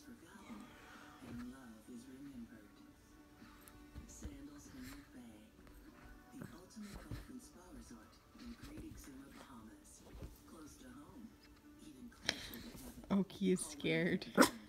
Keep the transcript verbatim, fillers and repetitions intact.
forgotten and love is remembered. Sandals Hammock Bay, the ultimate golf and spa resort in Great Exuma, Bahamas. Close to home, even closer to heaven. Oki is scared.